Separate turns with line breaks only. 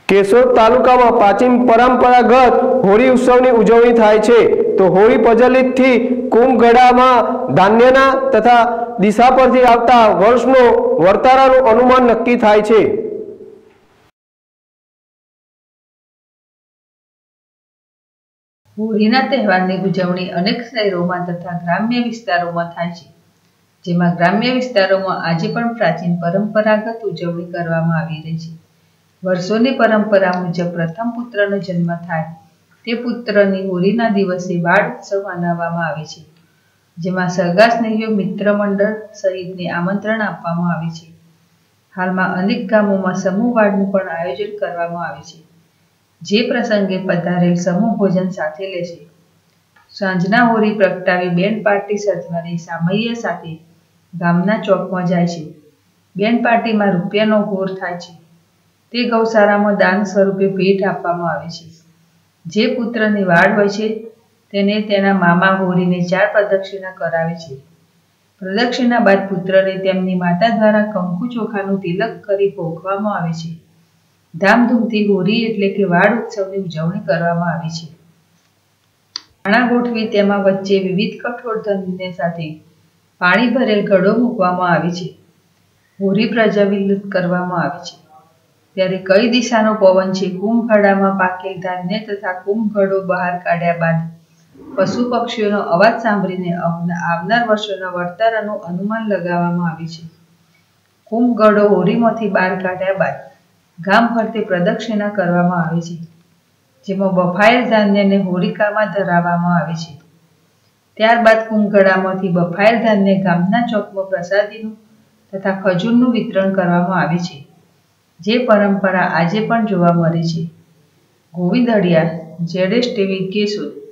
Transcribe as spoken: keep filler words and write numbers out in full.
केशोद तालुकामां प्राचीन परंपरागत होली उत्सवनी उजवणी थाय छे। तो होली प्रज्वलित थी कुंभगढ़ामां धान्यना तथा दिशा परथी आवता वर्षनो वर्तारानुं अनुमान नक्की थाय छे।
होळीना तहेवारनी उजवणी अनेक शहेरोमां तथा ग्राम्य विस्तारोमां थाय छे, जेमां ग्राम्य विस्तारोमां आजे पण प्राचीन परंपरागत उजवणी करवामां आवी रही छे। वर्षोनी परंपरा मुजब प्रथम पुत्रनो जन्म थाय ते पुत्रनी होळीना दिवसे बाळ उत्सव मनाववामां आवे छे, जेमां सरगासनेयो मित्र मंडळ सहितने आमंत्रण आपवामां आवे छे। हालमां अनेक गामोमां समूह वाडनुं पण आयोजन करवामां आवे छे, जे प्रसंगे पधारेल समूह भोजन साथे लेशे। सांजना होળી प्रगटावी बेन पार्टी सथवारे सामैया साथे गामना चौकमां जाय छे। बेन पार्टीमां रूपियानो घोर थाय छे, ते गौशाळामां दान स्वरूपे भेट आपवामां आवे छे। जे पुत्रनी वाड होय छे तेने तेना मामा होळीने चार प्रदक्षिणा करावे छे। प्रदक्षिणा बाद पुत्रने तेमनी माता द्वारा कंकु चोखानुं तिलक करी पोखवामां आवे छे। धामधूमथी होળી एटले के वाड उत्सवनी उजवणी करवामां आवे छे। पाणा गोठवी तेमां वच्चे विविध कठोर धान्य साथे पाणी भरेल घड़ो मूकवामां आवे छे। होળી प्रज्वलित करवामां आवे छे त्यारे कई दिशानो पवन छे। कुंभगढ़ामां पाकेल धान्य तथा कुंभगढ़ो बहार काढ्या बाद पशु पक्षीओनो अवाज सांभळीने आवनार वर्षोना वर्तारानुं अनुमान लगाववामां आवे छे। कुंभगढ़ो होळीमांथी बहार काढ्या बाद गाम फरते प्रदक्षिणा करवामां आवे छे, जेमां बफायेल धान्यने होळिकामां धराववामां आवे छे। त्यारबाद कुंभगढ़ामांथी बफायेल धान्य गामना चौकमां प्रसादीनुं तथा खजूरनुं वितरण करवामां आवे छे, जे परंपरा आजे पण जोवा मळे छे। गोविंद हड़िया, जेडेस टीवी, केशोद।